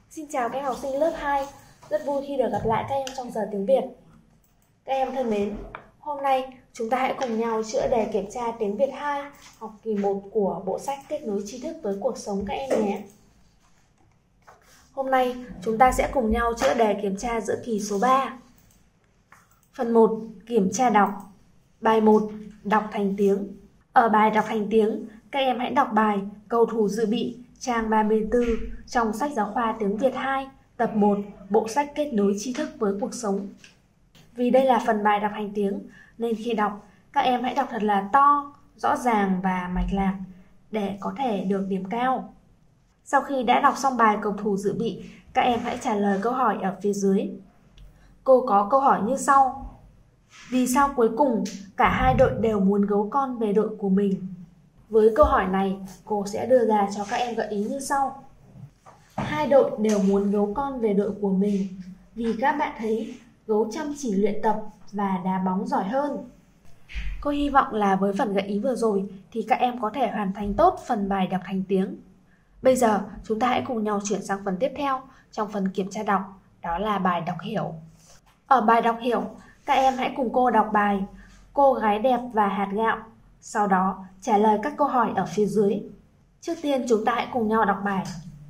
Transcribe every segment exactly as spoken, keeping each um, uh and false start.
Xin chào các em học sinh lớp hai, rất vui khi được gặp lại các em trong giờ tiếng Việt. Các em thân mến, hôm nay chúng ta hãy cùng nhau chữa đề kiểm tra tiếng Việt hai học kỳ một của bộ sách Kết nối tri thức với cuộc sống các em nhé. Hôm nay chúng ta sẽ cùng nhau chữa đề kiểm tra giữa kỳ số ba. Phần một, kiểm tra đọc. Bài một, đọc thành tiếng. Ở bài đọc thành tiếng, các em hãy đọc bài Cầu thủ dự bị trang ba mươi tư trong sách giáo khoa tiếng Việt hai, tập một, bộ sách Kết nối tri thức với cuộc sống. Vì đây là phần bài đọc thành tiếng, nên khi đọc, các em hãy đọc thật là to, rõ ràng và mạch lạc để có thể được điểm cao. Sau khi đã đọc xong bài Cầu thủ dự bị, các em hãy trả lời câu hỏi ở phía dưới. Cô có câu hỏi như sau. Vì sao cuối cùng cả hai đội đều muốn gấu con về đội của mình? Với câu hỏi này, cô sẽ đưa ra cho các em gợi ý như sau. Hai đội đều muốn gấu con về đội của mình vì các bạn thấy gấu chăm chỉ luyện tập và đá bóng giỏi hơn. Cô hy vọng là với phần gợi ý vừa rồi thì các em có thể hoàn thành tốt phần bài đọc thành tiếng. Bây giờ chúng ta hãy cùng nhau chuyển sang phần tiếp theo trong phần kiểm tra đọc, đó là bài đọc hiểu. Ở bài đọc hiểu, các em hãy cùng cô đọc bài Cô gái đẹp và hạt gạo, sau đó trả lời các câu hỏi ở phía dưới. Trước tiên chúng ta hãy cùng nhau đọc bài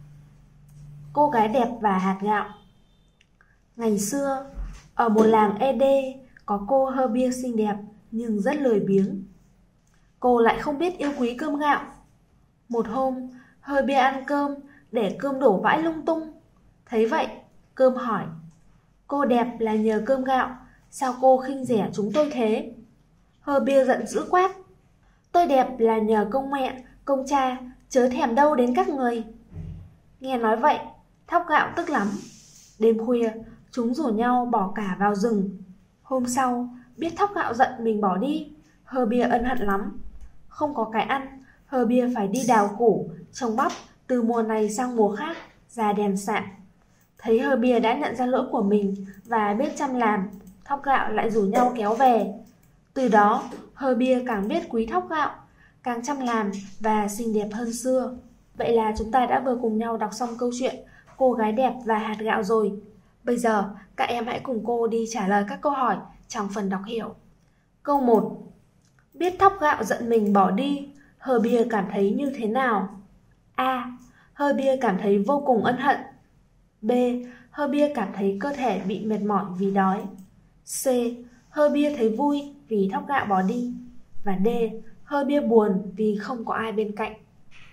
Cô gái đẹp và hạt gạo. Ngày xưa, ở một làng e đê có cô hơ bia xinh đẹp nhưng rất lười biếng. Cô lại không biết yêu quý cơm gạo. Một hôm, hơ bia ăn cơm để cơm đổ vãi lung tung. Thấy vậy, cơm hỏi: Cô đẹp là nhờ cơm gạo, sao cô khinh rẻ chúng tôi thế? Hơ bia giận dữ quát: Tôi đẹp là nhờ công mẹ, công cha, chớ thèm đâu đến các người. Nghe nói vậy, thóc gạo tức lắm. Đêm khuya, chúng rủ nhau bỏ cả vào rừng. Hôm sau, biết thóc gạo giận mình bỏ đi, hơ bia ân hận lắm. Không có cái ăn, hơ bia phải đi đào củ, trồng bắp từ mùa này sang mùa khác, ra đèn sạn. Thấy hơ bia đã nhận ra lỗi của mình và biết chăm làm, thóc gạo lại rủ nhau kéo về. Từ đó, hơ bia càng biết quý thóc gạo, càng chăm làm và xinh đẹp hơn xưa. Vậy là chúng ta đã vừa cùng nhau đọc xong câu chuyện Cô gái đẹp và hạt gạo rồi. Bây giờ, các em hãy cùng cô đi trả lời các câu hỏi trong phần đọc hiểu. Câu một. Biết thóc gạo giận mình bỏ đi, hơ bia cảm thấy như thế nào? A. Hơ bia cảm thấy vô cùng ân hận. B. Hơ bia cảm thấy cơ thể bị mệt mỏi vì đói. C. Hơ bia thấy vui vì thóc gạo bỏ đi. Và D. Hơ bia buồn vì không có ai bên cạnh.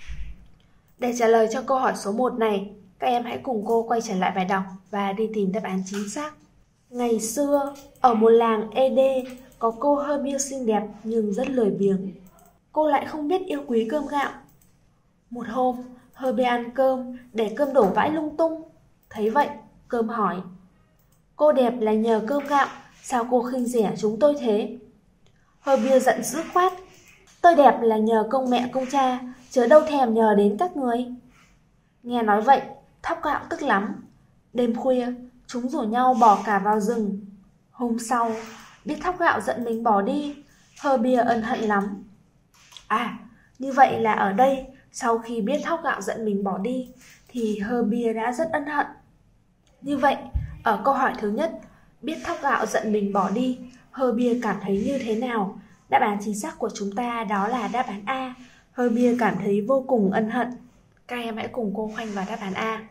Để trả lời cho câu hỏi số một này, các em hãy cùng cô quay trở lại bài đọc và đi tìm đáp án chính xác. Ngày xưa, ở một làng e đê có cô hơ bia xinh đẹp nhưng rất lười biếng. Cô lại không biết yêu quý cơm gạo. Một hôm, hơ bia ăn cơm để cơm đổ vãi lung tung. Thấy vậy, cơm hỏi: Cô đẹp là nhờ cơm gạo, sao cô khinh rẻ chúng tôi thế? Hơ bia giận dữ quát: Tôi đẹp là nhờ công mẹ công cha, chớ đâu thèm nhờ đến các người. Nghe nói vậy, thóc gạo tức lắm. Đêm khuya, chúng rủ nhau bỏ cả vào rừng. Hôm sau, biết thóc gạo giận mình bỏ đi, hơ bia ân hận lắm. À, như vậy là ở đây, sau khi biết thóc gạo giận mình bỏ đi, thì hơ bia đã rất ân hận. Như vậy, ở câu hỏi thứ nhất, biết thóc gạo giận mình bỏ đi, hơ bia cảm thấy như thế nào? Đáp án chính xác của chúng ta đó là đáp án A. Hơ bia cảm thấy vô cùng ân hận. Các em hãy cùng cô khoanh vào đáp án A.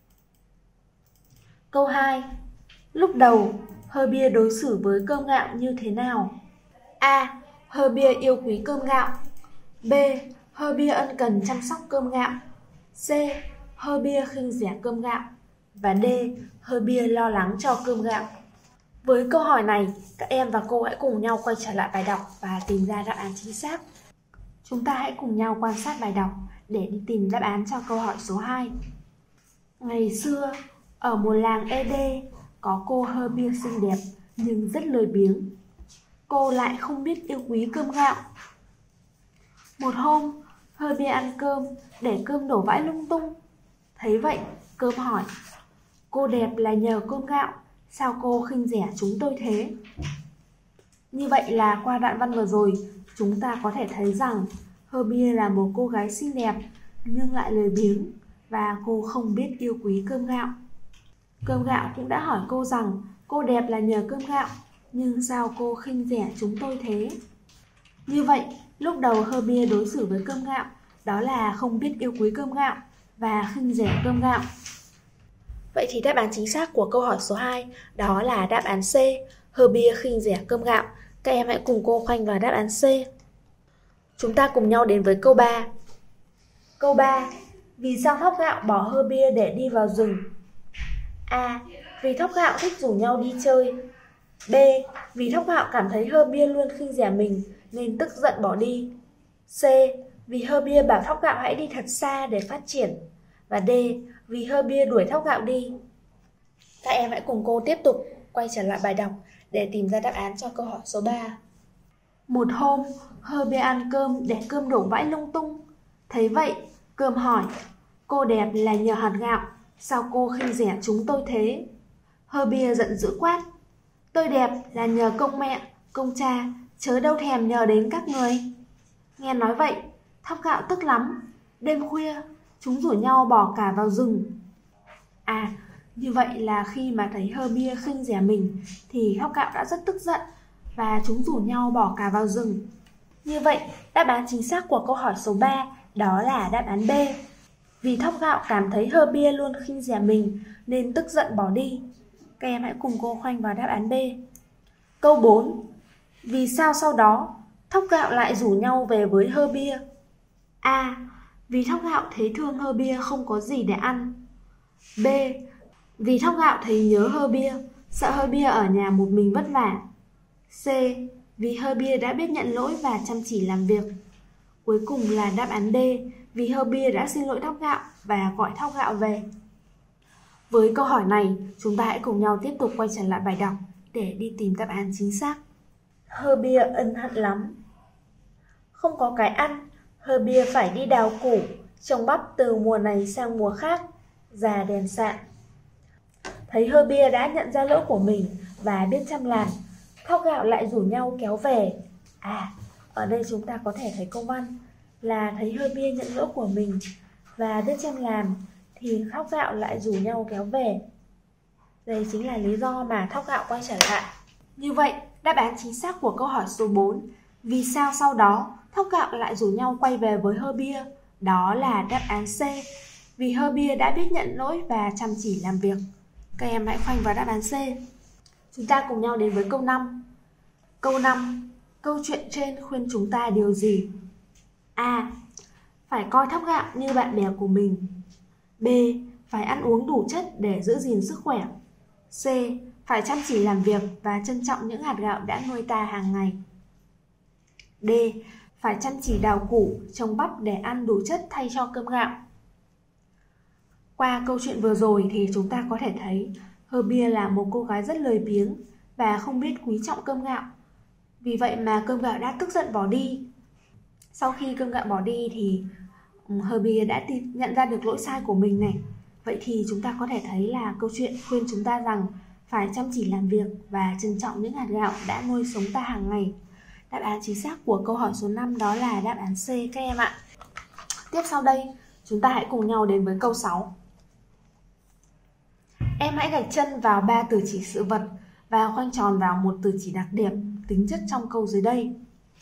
Câu hai. Lúc đầu, hơ bia đối xử với cơm gạo như thế nào? A. Hơ bia yêu quý cơm gạo. B. Hơ bia ân cần chăm sóc cơm gạo. C. Hơ bia khinh rẻ cơm gạo. Và D. Hơ bia lo lắng cho cơm gạo. Với câu hỏi này, các em và cô hãy cùng nhau quay trở lại bài đọc và tìm ra đáp án chính xác. Chúng ta hãy cùng nhau quan sát bài đọc để đi tìm đáp án cho câu hỏi số hai. Ngày xưa, ở một làng e đê có cô hơ bia xinh đẹp nhưng rất lười biếng. Cô lại không biết yêu quý cơm gạo. Một hôm, hơ bia ăn cơm để cơm đổ vãi lung tung. Thấy vậy, cơm hỏi: Cô đẹp là nhờ cơm gạo, sao cô khinh rẻ chúng tôi thế? Như vậy là qua đoạn văn vừa rồi, chúng ta có thể thấy rằng hơ bia là một cô gái xinh đẹp nhưng lại lười biếng, và cô không biết yêu quý cơm gạo. Cơm gạo cũng đã hỏi cô rằng cô đẹp là nhờ cơm gạo, nhưng sao cô khinh rẻ chúng tôi thế? Như vậy, lúc đầu Herbie đối xử với cơm gạo đó là không biết yêu quý cơm gạo và khinh rẻ cơm gạo. Vậy thì đáp án chính xác của câu hỏi số hai đó là đáp án C, Herbie khinh rẻ cơm gạo. Các em hãy cùng cô khoanh vào đáp án C. Chúng ta cùng nhau đến với câu ba. Câu ba. Vì sao Thóc Gạo bỏ Herbie để đi vào rừng? A. Vì Thóc Gạo thích rủ nhau đi chơi. B. Vì Thóc Gạo cảm thấy Herbie luôn khinh rẻ mình nên tức giận bỏ đi. C. Vì Herbie bảo Thóc Gạo hãy đi thật xa để phát triển. Và D. Vì Herbie đuổi Thóc Gạo đi. Các em hãy cùng cô tiếp tục quay trở lại bài đọc để tìm ra đáp án cho câu hỏi số ba. Một hôm, Herbie ăn cơm để cơm đổ vãi lung tung. Thấy vậy, Cơm hỏi, cô đẹp là nhờ hạt gạo, sao cô khinh rẻ chúng tôi thế? Herbie giận dữ quát, tôi đẹp là nhờ công mẹ, công cha, chớ đâu thèm nhờ đến các người. Nghe nói vậy, Thóc Gạo tức lắm. Đêm khuya, chúng rủ nhau bỏ cả vào rừng. À, như vậy là khi mà thấy Herbie khinh rẻ mình thì Thóc Gạo đã rất tức giận và chúng rủ nhau bỏ cả vào rừng. Như vậy, đáp án chính xác của câu hỏi số ba đó là đáp án B. Vì Thóc Gạo cảm thấy Herbie luôn khinh rẻ mình nên tức giận bỏ đi. Các em hãy cùng cô khoanh vào đáp án B. Câu bốn. Vì sao sau đó Thóc Gạo lại rủ nhau về với Herbie? A. Vì Thóc Gạo thấy thương Herbie không có gì để ăn. B. Vì Thóc Gạo thấy nhớ Herbie, sợ Herbie ở nhà một mình vất vả. C. Vì Herbie đã biết nhận lỗi và chăm chỉ làm việc. Cuối cùng là đáp án D. Vì Herbie đã xin lỗi Thóc Gạo và gọi Thóc Gạo về. Với câu hỏi này, chúng ta hãy cùng nhau tiếp tục quay trở lại bài đọc để đi tìm đáp án chính xác. Herbie ân hận lắm. Không có cái ăn, Herbie phải đi đào củ, trồng bắp từ mùa này sang mùa khác, già đèn sạn. Thấy Herbie đã nhận ra lỗi của mình và biết chăm làm, Thóc Gạo lại rủ nhau kéo về. À, ở đây chúng ta có thể thấy câu văn là thấy Herbie nhận lỗi của mình và biết chăm làm thì Thóc Gạo lại rủ nhau kéo về. Đây chính là lý do mà Thóc Gạo quay trở lại. Như vậy, đáp án chính xác của câu hỏi số bốn, vì sao sau đó Thóc Gạo lại rủ nhau quay về với Herbie, đó là đáp án C. Vì Herbie đã biết nhận lỗi và chăm chỉ làm việc. Các em hãy khoanh vào đáp án C. Chúng ta cùng nhau đến với câu năm. Câu năm. Câu chuyện trên khuyên chúng ta điều gì? A. Phải coi Thóc Gạo như bạn bè của mình. B. Phải ăn uống đủ chất để giữ gìn sức khỏe. C. Phải chăm chỉ làm việc và trân trọng những hạt gạo đã nuôi ta hàng ngày. D. Phải chăm chỉ đào củ, trồng bắp để ăn đủ chất thay cho cơm gạo. Qua câu chuyện vừa rồi thì chúng ta có thể thấy Herbie là một cô gái rất lười biếng và không biết quý trọng cơm gạo. Vì vậy mà cơm gạo đã tức giận bỏ đi. Sau khi cơm gạo bỏ đi thì Herbie đã nhận ra được lỗi sai của mình này. Vậy thì chúng ta có thể thấy là câu chuyện khuyên chúng ta rằng phải chăm chỉ làm việc và trân trọng những hạt gạo đã nuôi sống ta hàng ngày. Đáp án chính xác của câu hỏi số năm đó là đáp án C các em ạ. Tiếp sau đây, chúng ta hãy cùng nhau đến với câu sáu. Em hãy gạch chân vào ba từ chỉ sự vật và khoanh tròn vào một từ chỉ đặc điểm tính chất trong câu dưới đây.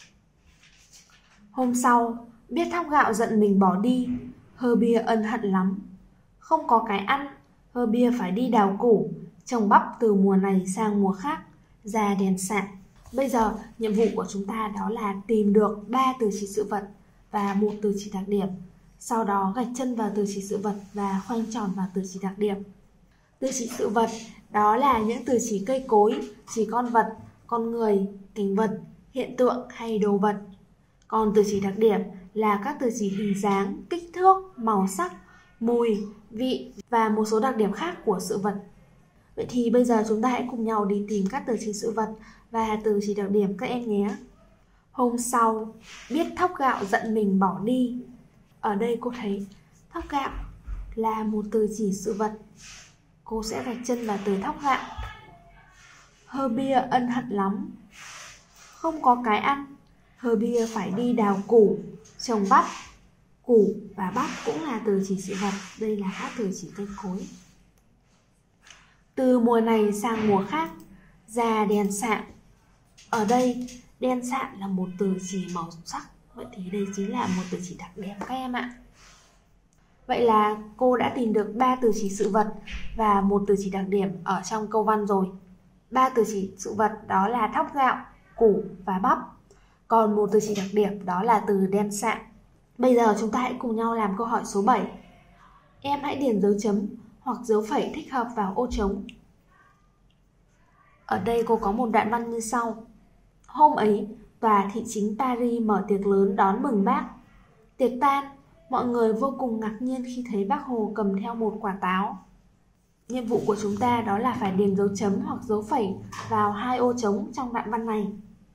Hôm sau, biết Thóc Gạo giận mình bỏ đi, Herbie ân hận lắm. Không có cái ăn, Herbie phải đi đào củ, trồng bắp từ mùa này sang mùa khác, già đèn sạn. Bây giờ, nhiệm vụ của chúng ta đó là tìm được ba từ chỉ sự vật và một từ chỉ đặc điểm. Sau đó gạch chân vào từ chỉ sự vật và khoanh tròn vào từ chỉ đặc điểm. Từ chỉ sự vật đó là những từ chỉ cây cối, chỉ con vật, con người, cảnh vật, hiện tượng hay đồ vật. Còn từ chỉ đặc điểm là các từ chỉ hình dáng, kích thước, màu sắc, mùi, vị và một số đặc điểm khác của sự vật. Vậy thì bây giờ chúng ta hãy cùng nhau đi tìm các từ chỉ sự vật và từ chỉ đặc điểm các em nhé. Hôm sau, biết Thóc Gạo giận mình bỏ đi. Ở đây cô thấy Thóc Gạo là một từ chỉ sự vật. Cô sẽ gạch chân vào từ Thóc Gạo. Herbie ân hận lắm. Không có cái ăn, Herbie phải đi đào củ, trồng bắp. Củ và bắp cũng là từ chỉ sự vật, đây là các từ chỉ cây cối. Từ mùa này sang mùa khác, da đen sạm. Ở đây, đen sạm là một từ chỉ màu sắc, vậy thì đây chính là một từ chỉ đặc điểm các em ạ. Vậy là cô đã tìm được ba từ chỉ sự vật và một từ chỉ đặc điểm ở trong câu văn rồi. Ba từ chỉ sự vật đó là thóc gạo, củ và bắp. Còn một từ chỉ đặc điểm đó là từ đen sạm. Bây giờ chúng ta hãy cùng nhau làm câu hỏi số bảy. Em hãy điền dấu chấm hoặc dấu phẩy thích hợp vào ô trống. Ở đây cô có một đoạn văn như sau. Hôm ấy, tòa thị chính Paris mở tiệc lớn đón mừng Bác. Tiệc tan, mọi người vô cùng ngạc nhiên khi thấy Bác Hồ cầm theo một quả táo. Nhiệm vụ của chúng ta đó là phải điền dấu chấm hoặc dấu phẩy vào hai ô trống trong đoạn văn này.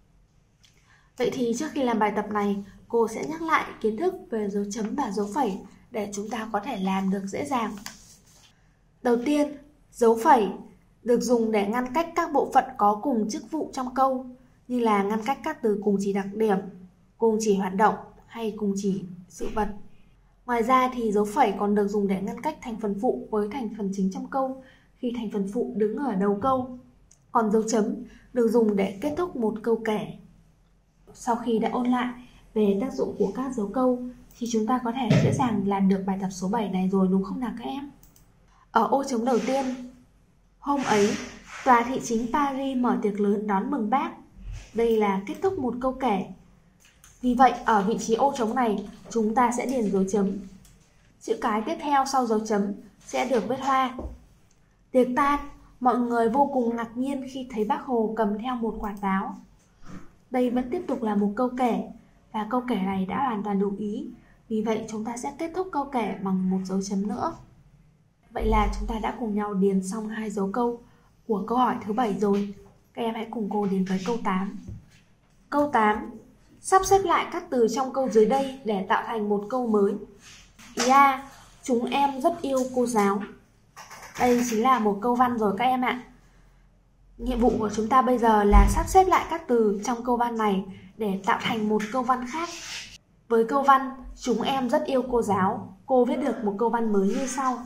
Vậy thì trước khi làm bài tập này, cô sẽ nhắc lại kiến thức về dấu chấm và dấu phẩy để chúng ta có thể làm được dễ dàng. Đầu tiên, dấu phẩy được dùng để ngăn cách các bộ phận có cùng chức vụ trong câu, như là ngăn cách các từ cùng chỉ đặc điểm, cùng chỉ hoạt động hay cùng chỉ sự vật. Ngoài ra thì dấu phẩy còn được dùng để ngăn cách thành phần phụ với thành phần chính trong câu khi thành phần phụ đứng ở đầu câu. Còn dấu chấm được dùng để kết thúc một câu kể. Sau khi đã ôn lại về tác dụng của các dấu câu thì chúng ta có thể dễ dàng làm được bài tập số bảy này rồi đúng không nào các em? Ở ô trống đầu tiên, hôm ấy, tòa thị chính Paris mở tiệc lớn đón mừng Bác. Đây là kết thúc một câu kể. Vì vậy, ở vị trí ô trống này, chúng ta sẽ điền dấu chấm. Chữ cái tiếp theo sau dấu chấm sẽ được viết hoa. Tiệc tan, mọi người vô cùng ngạc nhiên khi thấy Bác Hồ cầm theo một quả táo. Đây vẫn tiếp tục là một câu kể, và câu kể này đã hoàn toàn đủ ý. Vì vậy, chúng ta sẽ kết thúc câu kể bằng một dấu chấm nữa. Vậy là chúng ta đã cùng nhau điền xong hai dấu câu của câu hỏi thứ bảy rồi. Các em hãy cùng cô đến với câu tám. Câu tám. Sắp xếp lại các từ trong câu dưới đây để tạo thành một câu mới. Ý A. Chúng em rất yêu cô giáo. Đây chính là một câu văn rồi các em ạ. Nhiệm vụ của chúng ta bây giờ là sắp xếp lại các từ trong câu văn này để tạo thành một câu văn khác. Với câu văn chúng em rất yêu cô giáo, cô viết được một câu văn mới như sau.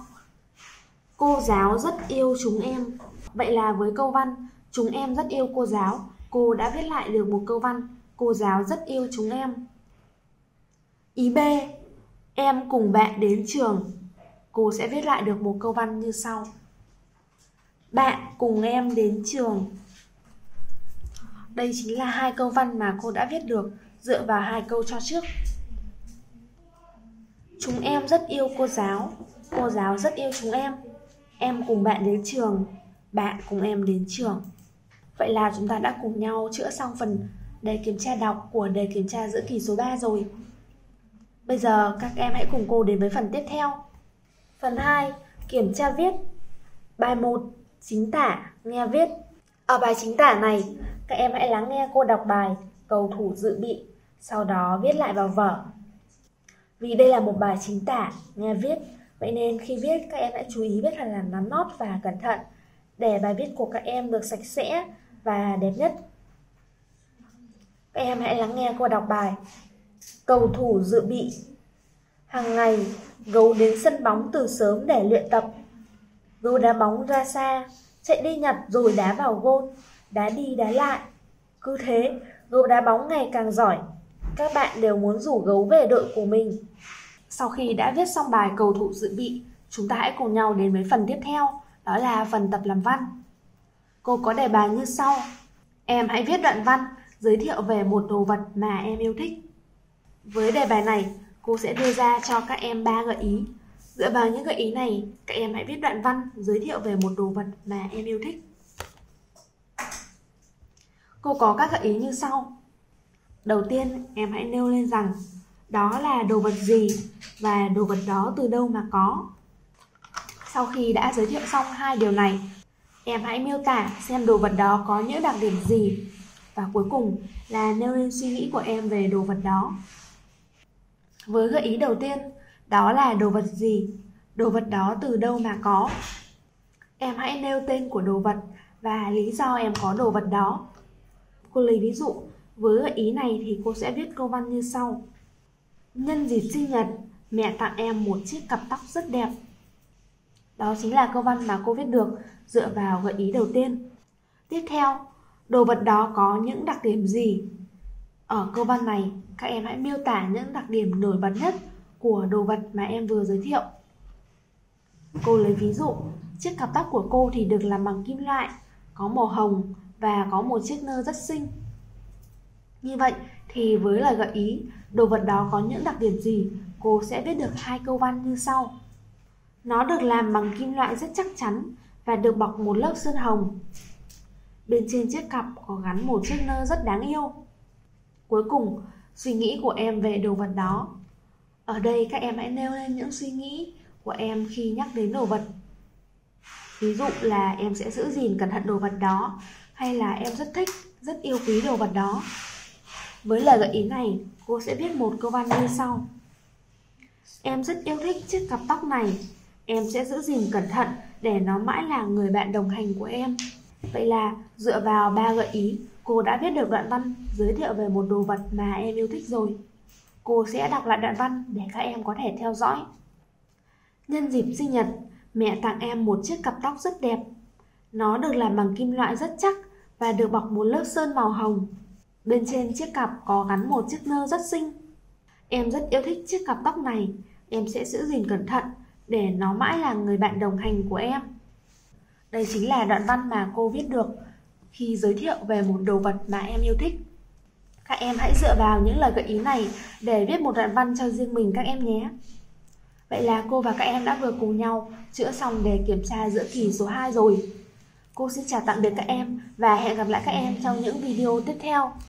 Cô giáo rất yêu chúng em. Vậy là với câu văn chúng em rất yêu cô giáo, cô đã viết lại được một câu văn cô giáo rất yêu chúng em. Ý B. Em cùng bạn đến trường. Cô sẽ viết lại được một câu văn như sau. Bạn cùng em đến trường. Đây chính là hai câu văn mà cô đã viết được dựa vào hai câu cho trước. Chúng em rất yêu cô giáo, cô giáo rất yêu chúng em. Em cùng bạn đến trường, bạn cùng em đến trường. Vậy là chúng ta đã cùng nhau chữa xong phần đề kiểm tra đọc của đề kiểm tra giữa kỳ số ba rồi. Bây giờ các em hãy cùng cô đến với phần tiếp theo. Phần hai, kiểm tra viết. Bài một, chính tả, nghe viết. Ở bài chính tả này, các em hãy lắng nghe cô đọc bài cầu thủ dự bị, sau đó viết lại vào vở. Vì đây là một bài chính tả, nghe viết, vậy nên khi viết các em hãy chú ý viết thật là nắn nót và cẩn thận để bài viết của các em được sạch sẽ và đẹp nhất. Các em hãy lắng nghe cô đọc bài. Cầu thủ dự bị. Hàng ngày, gấu đến sân bóng từ sớm để luyện tập. Gấu đá bóng ra xa, chạy đi nhặt rồi đá vào gôn, đá đi đá lại. Cứ thế, gấu đá bóng ngày càng giỏi. Các bạn đều muốn rủ gấu về đội của mình. Sau khi đã viết xong bài cầu thủ dự bị, chúng ta hãy cùng nhau đến với phần tiếp theo, đó là phần tập làm văn. Cô có đề bài như sau. Em hãy viết đoạn văn giới thiệu về một đồ vật mà em yêu thích. Với đề bài này, cô sẽ đưa ra cho các em ba gợi ý. Dựa vào những gợi ý này, các em hãy viết đoạn văn giới thiệu về một đồ vật mà em yêu thích. Cô có các gợi ý như sau. Đầu tiên, em hãy nêu lên rằng đó là đồ vật gì và đồ vật đó từ đâu mà có. Sau khi đã giới thiệu xong hai điều này, em hãy miêu tả xem đồ vật đó có những đặc điểm gì. Và cuối cùng là nêu lên suy nghĩ của em về đồ vật đó. Với gợi ý đầu tiên, đó là đồ vật gì, đồ vật đó từ đâu mà có. Em hãy nêu tên của đồ vật và lý do em có đồ vật đó. Cô lấy ví dụ, với gợi ý này thì cô sẽ viết câu văn như sau. Nhân dịp sinh nhật, Mẹ tặng em một chiếc cặp tóc rất đẹp. Đó chính là câu văn mà cô viết được dựa vào gợi ý đầu tiên. Tiếp theo, đồ vật đó có những đặc điểm gì? Ở câu văn này, các em hãy miêu tả những đặc điểm nổi bật nhất của đồ vật mà em vừa giới thiệu. Cô lấy ví dụ, chiếc cặp tóc của cô thì được làm bằng kim loại, có màu hồng và có một chiếc nơ rất xinh. Như vậy thì với lời gợi ý, đồ vật đó có những đặc điểm gì, cô sẽ viết được hai câu văn như sau. Nó được làm bằng kim loại rất chắc chắn và được bọc một lớp sơn hồng. Bên trên chiếc cặp có gắn một chiếc nơ rất đáng yêu. Cuối cùng, suy nghĩ của em về đồ vật đó. Ở đây các em hãy nêu lên những suy nghĩ của em khi nhắc đến đồ vật. Ví dụ là em sẽ giữ gìn cẩn thận đồ vật đó, hay là em rất thích, rất yêu quý đồ vật đó. Với lời gợi ý này, cô sẽ viết một câu văn như sau. Em rất yêu thích chiếc cặp tóc này. Em sẽ giữ gìn cẩn thận để nó mãi là người bạn đồng hành của em. Vậy là dựa vào ba gợi ý, cô đã viết được đoạn văn giới thiệu về một đồ vật mà em yêu thích rồi. Cô sẽ đọc lại đoạn văn để các em có thể theo dõi. Nhân dịp sinh nhật, mẹ tặng em một chiếc cặp tóc rất đẹp. Nó được làm bằng kim loại rất chắc và được bọc một lớp sơn màu hồng. Bên trên chiếc cặp có gắn một chiếc nơ rất xinh. Em rất yêu thích chiếc cặp tóc này. Em sẽ giữ gìn cẩn thận để nó mãi là người bạn đồng hành của em. Đây chính là đoạn văn mà cô viết được khi giới thiệu về một đồ vật mà em yêu thích. Các em hãy dựa vào những lời gợi ý này để viết một đoạn văn cho riêng mình các em nhé. Vậy là cô và các em đã vừa cùng nhau chữa xong đề kiểm tra giữa kỳ số hai rồi. Cô xin chào tạm biệt các em và hẹn gặp lại các em trong những video tiếp theo.